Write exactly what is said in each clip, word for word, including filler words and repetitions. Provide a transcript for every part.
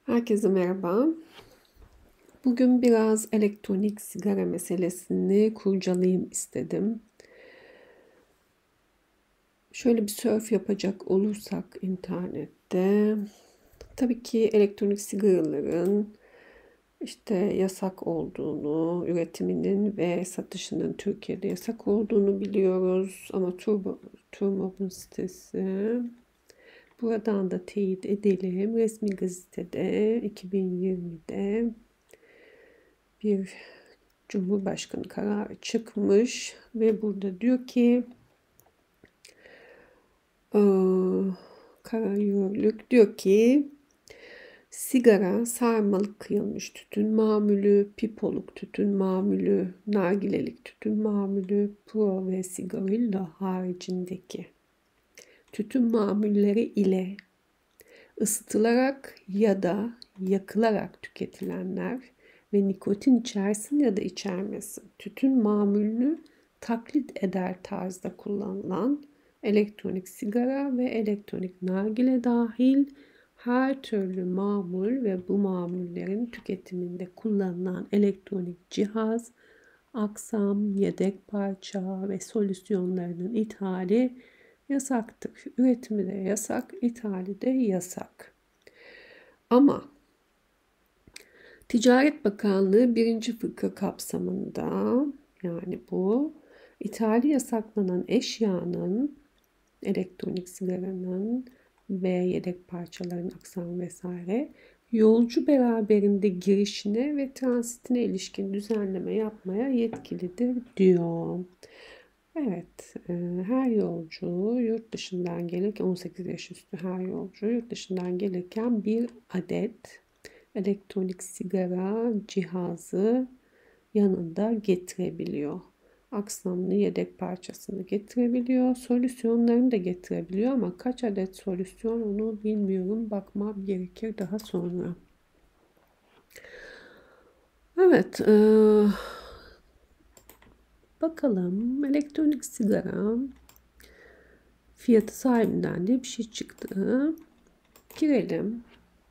Herkese merhaba. Bugün biraz elektronik sigara meselesini kurcalayayım istedim. Şöyle bir surf yapacak olursak internette, tabii ki elektronik sigaraların işte yasak olduğunu, üretiminin ve satışının Türkiye'de yasak olduğunu biliyoruz. Ama Turbo, Turmob'un sitesi buradan da teyit edelim. Resmi gazetede iki bin yirmide bir Cumhurbaşkanı kararı çıkmış ve burada diyor ki kararlılık diyor ki sigara, sarmalık kıyılmış tütün mamülü, pipoluk tütün mamülü, nargilelik tütün mamülü, pro ve sigarillo haricindeki tütün mamulleri ile ısıtılarak ya da yakılarak tüketilenler ve nikotin içersin ya da içermesin tütün mamulünü taklit eder tarzda kullanılan elektronik sigara ve elektronik nargile dahil her türlü mamul ve bu mamullerin tüketiminde kullanılan elektronik cihaz, aksam, yedek parça ve solüsyonlarının ithali yasaktır. Üretimi de yasak, ithali de yasak. Ama Ticaret Bakanlığı birinci fıkra kapsamında, yani bu ithali yasaklanan eşyanın, elektronik sigaranın ve yedek parçaların, aksam vesaire yolcu beraberinde girişine ve transitine ilişkin düzenleme yapmaya yetkilidir diyor. Evet, e, her yolcu yurt dışından gelirken, on sekiz yaş üstü her yolcu yurt dışından gelirken bir adet elektronik sigara cihazı yanında getirebiliyor. Aksamlı yedek parçasını getirebiliyor. Solüsyonlarını da getirebiliyor ama kaç adet solüsyon onu bilmiyorum. Bakmam gerekir daha sonra. Evet, e, bakalım elektronik sigara fiyatı sahibinden diye bir şey çıktı. Girelim.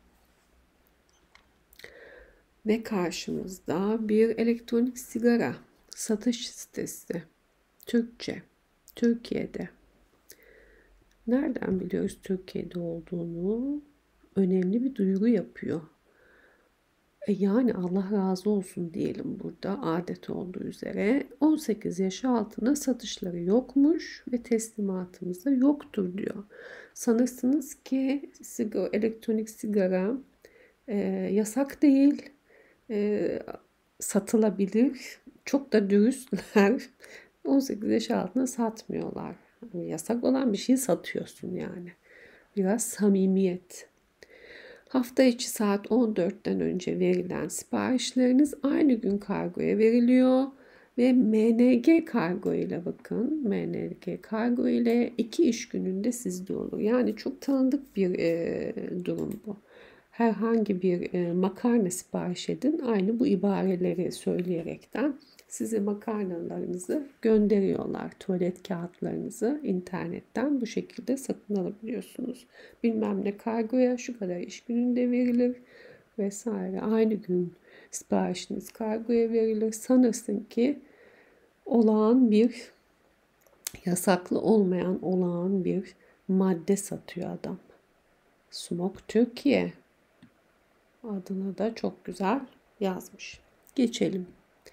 Ve karşımızda bir elektronik sigara satış sitesi. Türkçe. Türkiye'de. Nereden biliyoruz Türkiye'de olduğunu? Önemli bir duyuru yapıyor. E yani Allah razı olsun diyelim burada, adet olduğu üzere on sekiz yaş altına satışları yokmuş ve teslimatımız da yoktur diyor. Sanırsınız ki sigara, elektronik sigara e, yasak değil, e, satılabilir. Çok da dürüstler. on sekiz yaş altına satmıyorlar. Yani yasak olan bir şeyi satıyorsun yani. Biraz samimiyet. Hafta içi saat on dörtten önce verilen siparişleriniz aynı gün kargoya veriliyor ve M N G kargo ile, bakın, M N G kargo ile iki iş gününde sizde olur. Yani çok tanıdık bir e, durum bu. Herhangi bir e, makarna sipariş edin, aynı bu ibareleri söyleyerekten size makarnalarınızı gönderiyorlar. Tuvalet kağıtlarınızı internetten bu şekilde satın alabiliyorsunuz. Bilmem ne kargoya şu kadar iş gününde verilir vesaire. Aynı gün siparişiniz kargoya verilir. Sanırsın ki olağan bir, yasaklı olmayan olağan bir madde satıyor adam. Smok Türkiye adına da çok güzel yazmış. Geçelim.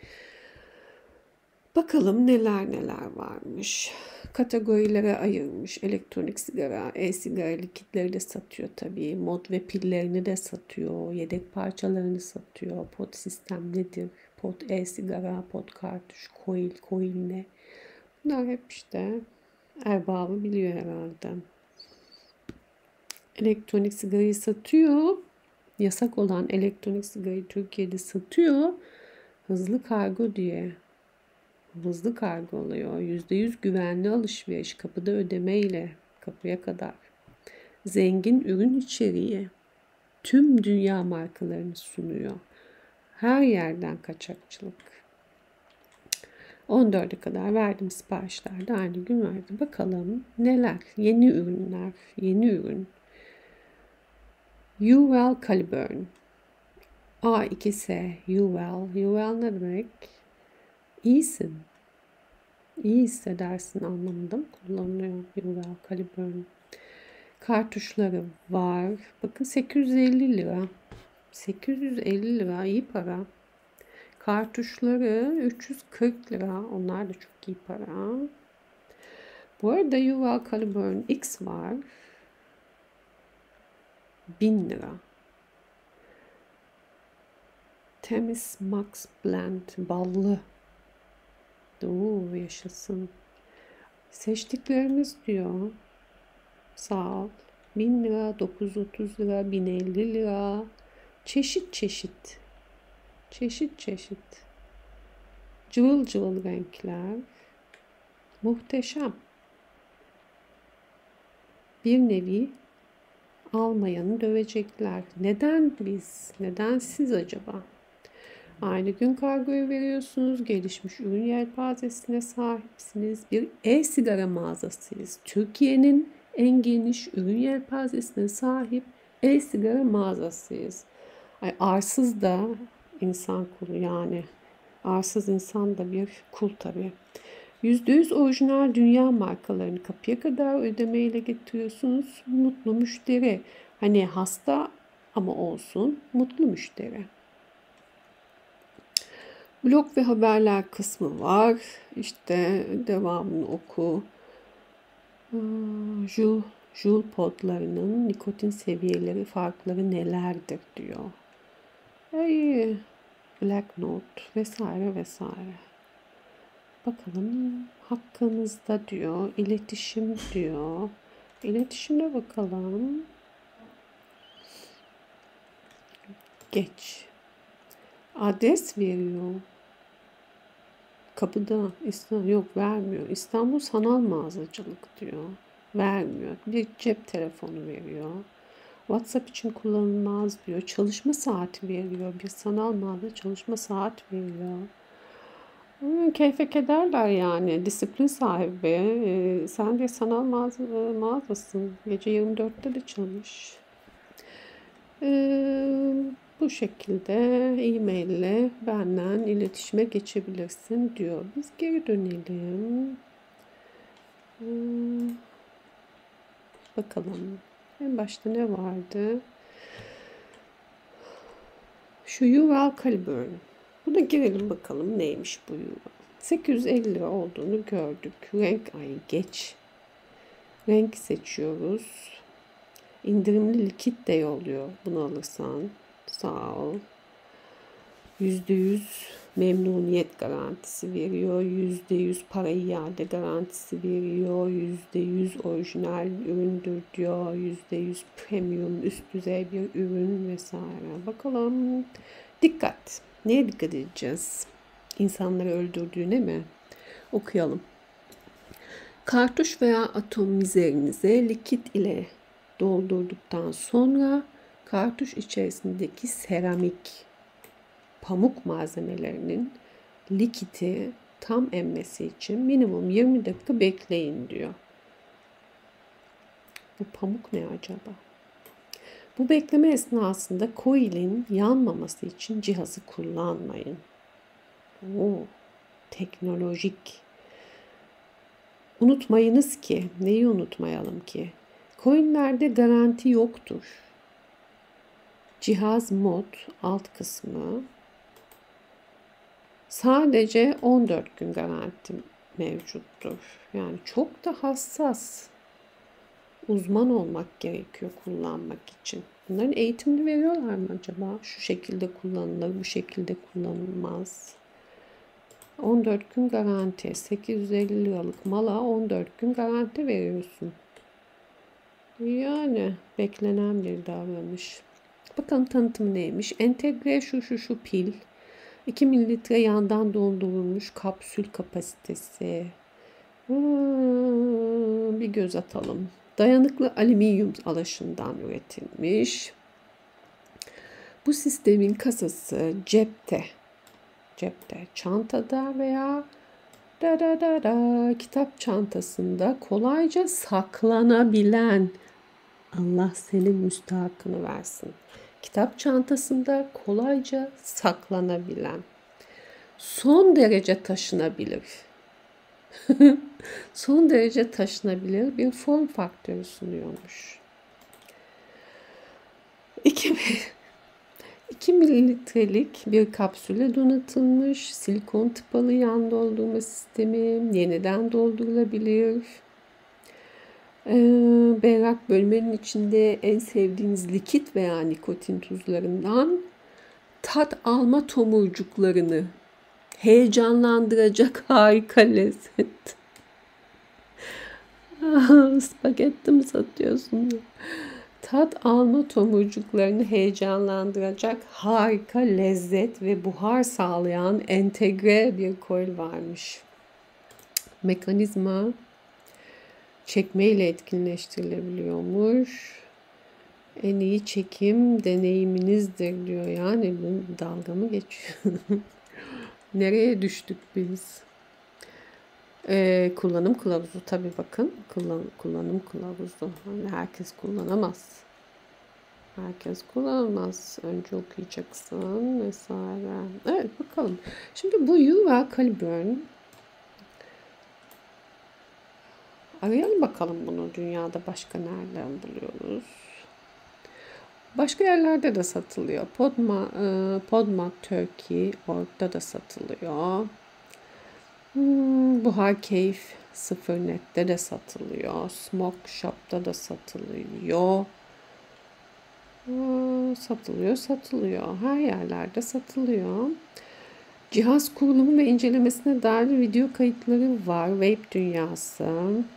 Bakalım neler neler varmış. Kategorilere ayırmış. Elektronik sigara, e-sigara likitleri de satıyor tabii. Mod ve pillerini de satıyor. Yedek parçalarını satıyor. Pod sistem nedir? Pod e-sigara, pod kartuş, coil, coil ne? Bunlar hep işte erbabı biliyor herhalde. Elektronik sigarayı satıyor. Yasak olan elektronik sigarayı Türkiye'de satıyor. Hızlı kargo diye. Hızlı kargo oluyor. yüzde yüz güvenli alışveriş. Kapıda ödemeyle kapıya kadar. Zengin ürün içeriği. Tüm dünya markalarını sunuyor. Her yerden kaçakçılık. on dörde kadar verdim siparişlerde. Aynı gün verdim. Bakalım neler? Yeni ürünler. Yeni ürün. Yuval Caliburn. A iki S. Yuval. Yuval ne demek? İyisin. İyi hissedersin anlamında mı kullanılıyor Yuval Caliburn? Kartuşları var. Bakın sekiz yüz elli lira. sekiz yüz elli lira iyi para. Kartuşları üç yüz kırk lira. Onlar da çok iyi para. Bu arada Yuval Caliburn X var. bin lira. Temiz Max Blend ballı. Oo, yaşasın. Seçtiklerimiz diyor. Sağ ol. bin lira, dokuz yüz otuz lira, bin elli lira. Çeşit çeşit. Çeşit çeşit. Cıvıl cıvıl renkler. Muhteşem. Bir nevi almayanı dövecekler. Neden biz? Neden siz acaba? Aynı gün kargoyu veriyorsunuz. Gelişmiş ürün yelpazesine sahipsiniz. Bir e-sigara mağazasıyız. Türkiye'nin en geniş ürün yelpazesine sahip e-sigara mağazasıyız. Ay, arsız da insan kulu yani. Arsız insan da bir kul tabii. yüzde yüz orijinal dünya markalarını kapıya kadar ödemeyle getiriyorsunuz. Mutlu müşteri. Hani hasta ama olsun mutlu müşteri. Blog ve haberler kısmı var. İşte devamını oku. Joule, Joule podlarının nikotin seviyeleri farkları nelerdir diyor. Ay, Black Note vesaire vesaire. Bakalım hakkınızda diyor. İletişim diyor. İletişime bakalım. Geç. Adres veriyor. Kapıda İstanbul yok vermiyor. İstanbul Sanal Mağazacılık diyor. Vermiyor. Bir cep telefonu veriyor. WhatsApp için kullanılmaz diyor. Çalışma saati veriyor. Bir sanal mağaza çalışma saat veriyor. Hmm, keyfe kederler yani. Disiplin sahibi. Ee, sen bir sanal mağaza, mağazasın. Gece yirmi dörtte de çalış. Ee, bu şekilde e-mail ile benden iletişime geçebilirsin diyor. Biz geri dönelim. Hmm, bakalım. En başta ne vardı? Şu Yuval Caliburn. Buna girelim bakalım neymiş bu Yuval. sekiz yüz elli lira olduğunu gördük. Renk ay geç. Renk seçiyoruz. İndirimli likit de yolluyor bunu alırsan. Sağ ol. yüzde yüz memnuniyet garantisi veriyor. yüzde yüz para iade garantisi veriyor. yüzde yüz orijinal üründür diyor. yüzde yüz premium üst düzey bir ürün vesaire. Bakalım. Dikkat. Neye dikkat edeceğiz? İnsanları öldürdüğüne mi? Okuyalım. Kartuş veya atomizerinize likit ile doldurduktan sonra kartuş içerisindeki seramik pamuk malzemelerinin likiti tam emmesi için minimum yirmi dakika bekleyin diyor. Bu pamuk ne acaba? Bu bekleme esnasında koilin yanmaması için cihazı kullanmayın. Oo, teknolojik. Unutmayınız ki, neyi unutmayalım ki? Coinlerde garanti yoktur. Cihaz mod alt kısmı sadece on dört gün garanti mevcuttur. Yani çok da hassas. Uzman olmak gerekiyor kullanmak için. Bunların eğitimini veriyorlar mı acaba? Şu şekilde kullanılır, bu şekilde kullanılmaz. on dört gün garanti. sekiz yüz elli liralık mala on dört gün garanti veriyorsun. Yani beklenen bir davranış. Bakalım tanıtımı neymiş? Entegre şu şu şu pil. iki mililitre yandan dondurulmuş kapsül kapasitesi. Hmm, bir göz atalım. Dayanıklı alüminyum alaşımdan üretilmiş. Bu sistemin kasası cepte, cepte, çantada veya da da da da kitap çantasında kolayca saklanabilen. Allah senin müstahakını versin. Kitap çantasında kolayca saklanabilen, son derece taşınabilir, son derece taşınabilir bir form faktörü sunuyormuş. iki mililitrelik bir kapsüle donatılmış silikon tıpalı yan doldurma sistemi, yeniden doldurulabilir. Ee, berrak bölmenin içinde en sevdiğiniz likit veya nikotin tuzlarından tat alma tomurcuklarını heyecanlandıracak harika lezzet. Spagetti mi satıyorsun? Tat alma tomurcuklarını heyecanlandıracak harika lezzet ve buhar sağlayan entegre bir kol varmış. Mekanizma çekmeyle etkinleştirilebiliyormuş. En iyi çekim deneyiminizdir diyor. Yani bu dalga mı geçiyor? Nereye düştük biz? Ee, kullanım kılavuzu tabii bakın. Kullan, kullanım kılavuzu. Yani herkes kullanamaz. Herkes kullanamaz. Önce okuyacaksın vesaire. Evet bakalım. Şimdi bu Yuval Caliburn. Arayalım bakalım bunu. Dünyada başka nereden buluyoruz? Başka yerlerde de satılıyor. Podma, e, Podmat Turkey orada da satılıyor. Hmm, Buhar Keyif sıfır nette de satılıyor. Smoke Shop'ta da satılıyor. Hmm, satılıyor, satılıyor. Her yerlerde satılıyor. Cihaz kurulumu ve incelemesine dair video kayıtları var. Vape dünyası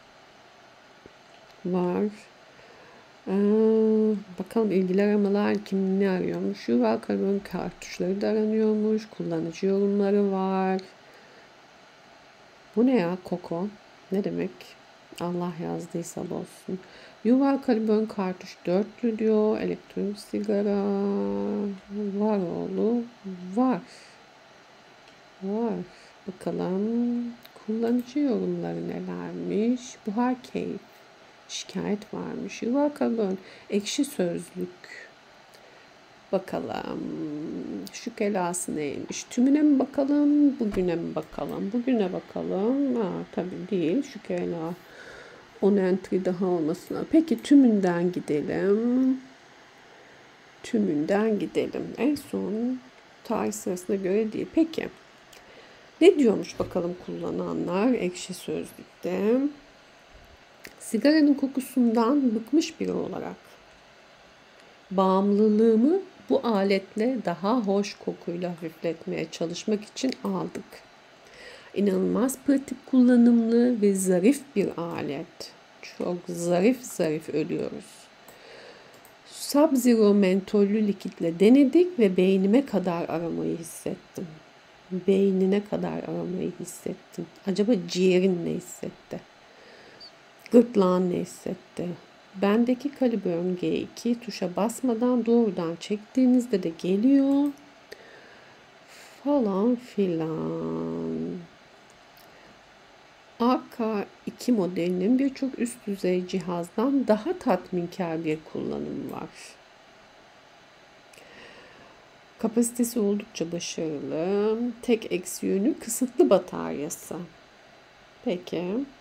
var. Ee, bakalım ilgili aramalar kim ne arıyormuş. Yuval Caliburn kartuşları da aranıyormuş. Kullanıcı yorumları var. Bu ne ya? Koko. Ne demek? Allah yazdıysa olsun. Yuval Caliburn kartuş dörtlü diyor. Elektronik sigara var oğlu. Var. Var. Bakalım. Kullanıcı yorumları nelermiş? Buhar Keyif. Şikayet varmış. Yuval Caliburn. Ekşi Sözlük. Bakalım. Şu kelası neymiş? Tümüne mi bakalım? Bugüne mi bakalım? Bugüne bakalım. Ha, tabii değil. Şu kela. on entry daha olmasına. Peki tümünden gidelim. Tümünden gidelim. En son tarih sırasına göre değil. Peki. Ne diyormuş bakalım kullananlar Ekşi Sözlük'te? Sigaranın kokusundan bıkmış biri olarak bağımlılığımı bu aletle daha hoş kokuyla hafifletmeye çalışmak için aldık. İnanılmaz pratik kullanımlı ve zarif bir alet. Çok zarif zarif ölüyoruz. Sub-Zero mentollü likitle denedik ve beynime kadar aramayı hissettim. Beynine kadar aramayı hissettim. Acaba ciğerin ne hissetti? Gırtlağın ne hissetti? Bendeki Caliburn G iki tuşa basmadan doğrudan çektiğinizde de geliyor. Falan filan. A K iki modelinin birçok üst düzey cihazdan daha tatminkar bir kullanımı var. Kapasitesi oldukça başarılı. Tek eksi yönü kısıtlı bataryası. Peki.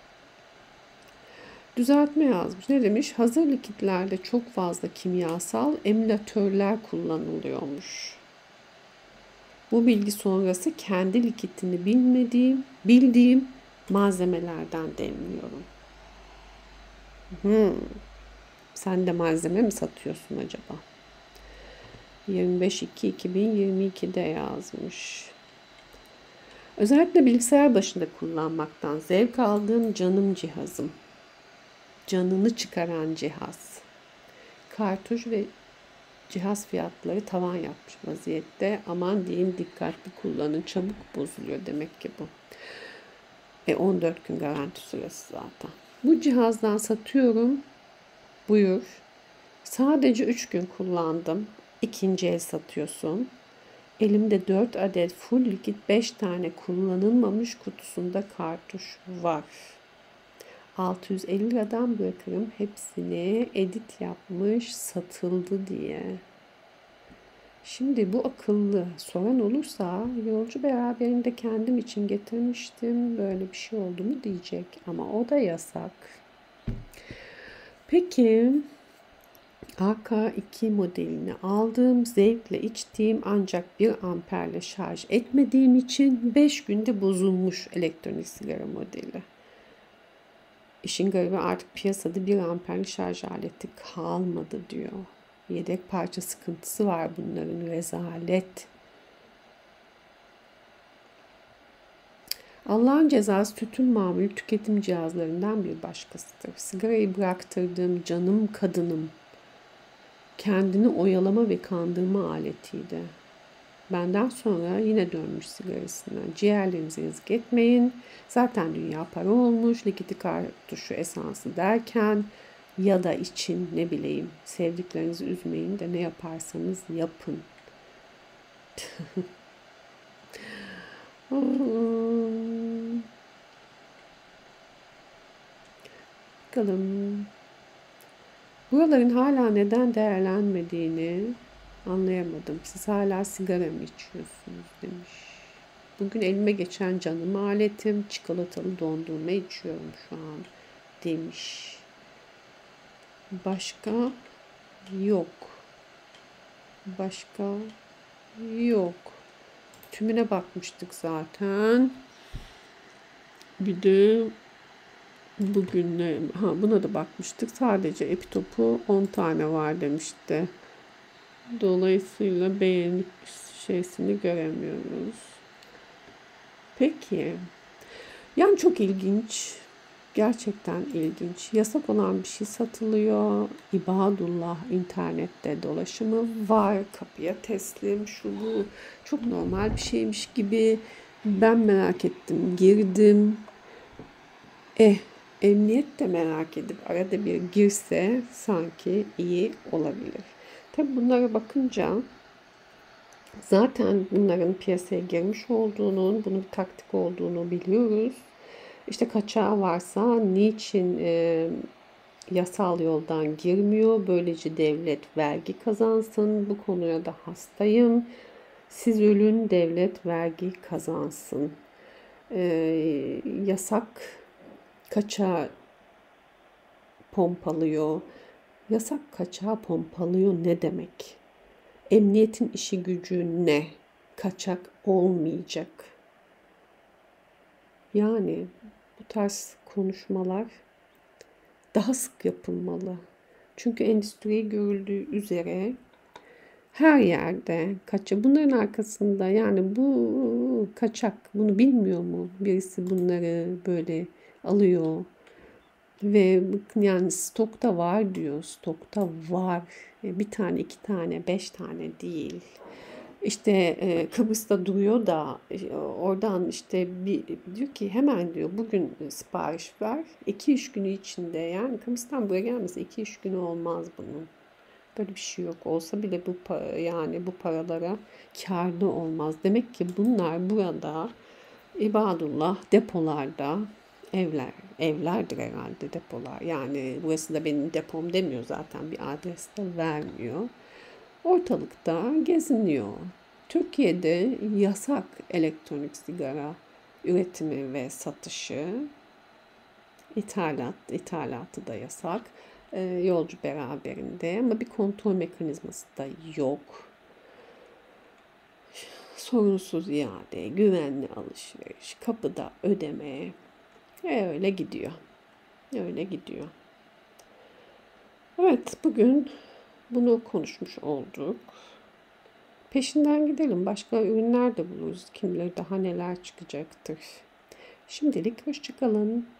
Düzeltme yazmış. Ne demiş? Hazır likitlerde çok fazla kimyasal emülatörler kullanılıyormuş. Bu bilgi sonrası kendi likitini bilmediğim, bildiğim malzemelerden demliyorum. Hmm. Sen de malzeme mi satıyorsun acaba? yirmi beş iki iki bin yirmi iki'de yazmış. Özellikle bilgisayar başında kullanmaktan zevk aldığım canım cihazım. Canını çıkaran cihaz. Kartuş ve cihaz fiyatları tavan yapmış vaziyette. Aman diyeyim dikkatli kullanın. Çabuk bozuluyor demek ki bu. E on dört gün garanti süresi zaten. Bu cihazdan satıyorum. Buyur. Sadece üç gün kullandım. İkinci el satıyorsun. Elimde dört adet full likit beş tane kullanılmamış kutusunda kartuş var. altı yüz elli liradan bırakırım hepsini edit yapmış satıldı diye. Şimdi bu akıllı. Soran olursa yolcu beraberinde kendim için getirmiştim. Böyle bir şey oldu mu diyecek. Ama o da yasak. Peki A K iki modelini aldım. Zevkle içtiğim ancak bir amperle şarj etmediğim için beş günde bozulmuş elektronik sigara modeli. İşin garibi artık piyasada bir amperli şarj aleti kalmadı diyor. Yedek parça sıkıntısı var bunların, rezalet. Allah'ın cezası tütün mamul tüketim cihazlarından bir başkasıdır. Sigarayı bıraktırdığım canım kadınım kendini oyalama ve kandırma aletiydi. Benden sonra yine dönmüş sigarasına. Ciğerlerinizi yazık etmeyin. Zaten dünya para olmuş. Likidi kartuşu esansı derken ya da için ne bileyim sevdiklerinizi üzmeyin de ne yaparsanız yapın. Bakalım. Buraların hala neden değerlenmediğini anlayamadım. Siz hala sigara mı içiyorsunuz demiş. Bugün elime geçen canım aletim çikolatalı dondurma içiyorum şu an demiş. Başka yok. Başka yok. Tümüne bakmıştık zaten. Bir de bugün ne? Ha, buna da bakmıştık. Sadece epitopu on tane var demişti. Dolayısıyla beğeni şeysini göremiyoruz. Peki. Yani çok ilginç. Gerçekten ilginç. Yasak olan bir şey satılıyor. İbadullah internette dolaşımı var. Kapıya teslim. Şu bu. Çok normal bir şeymiş gibi. Ben merak ettim. Girdim. Eh, emniyet de merak edip arada bir girse sanki iyi olabilir. Tabi bunlara bakınca zaten bunların piyasaya girmiş olduğunu, bunun bir taktik olduğunu biliyoruz. İşte kaçağı varsa niçin e, yasal yoldan girmiyor? Böylece devlet vergi kazansın. Bu konuya da hastayım. Siz ölün, devlet vergi kazansın. E, yasak kaçağı pompalıyor. Yasak kaçağı pompalıyor ne demek? Emniyetin işi gücü ne? Kaçak olmayacak. Yani bu tarz konuşmalar daha sık yapılmalı. Çünkü endüstri görüldüğü üzere her yerde kaçak. Bunların arkasında yani bu kaçak. Bunu bilmiyor mu? Birisi bunları böyle alıyor. Ve yani stokta var diyor. Stokta var. Bir tane, iki tane, beş tane değil. İşte e, Kıbrıs'ta duruyor da e, oradan işte bir diyor ki hemen diyor bugün sipariş ver. iki iş günü içinde yani Kıbrıs'tan buraya gelmesi iki iş günü olmaz bunun. Böyle bir şey yok. Olsa bile bu yani bu paralara kârlı olmaz. Demek ki bunlar burada ibadullah depolarda evler. Evlerdir herhalde depolar. Yani burası da benim depom demiyor zaten. Bir adres de vermiyor. Ortalıkta geziniyor. Türkiye'de yasak elektronik sigara üretimi ve satışı. İthalat, ithalatı da yasak. E, yolcu beraberinde ama bir kontrol mekanizması da yok. Sorunsuz iade, güvenli alışveriş, kapıda ödeme. E, öyle gidiyor. Öyle gidiyor. Evet, bugün bunu konuşmuş olduk. Peşinden gidelim. Başka ürünler de buluruz. Kim bilir daha neler çıkacaktır. Şimdilik hoşça kalın.